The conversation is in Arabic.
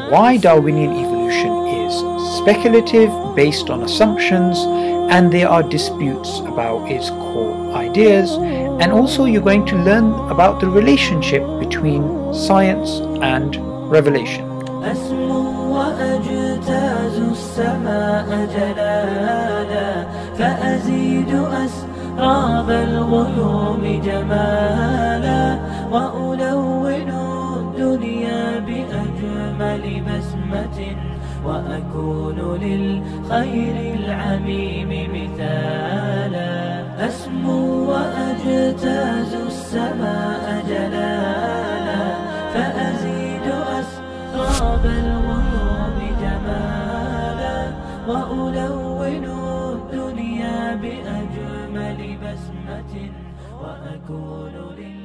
why Darwinian evolution is speculative, based on assumptions, and there are disputes about its core ideas. And also you're going to learn about the relationship between science and revelation. أسراب الغيوم جمالا وألون الدنيا بأجمل بسمة وأكون للخير العميم مثالا أسمو وأجتاز السماء جلالا فأزيد أسراب الغيوم جمالا وألون الدنيا بأجمل بسمة وأكون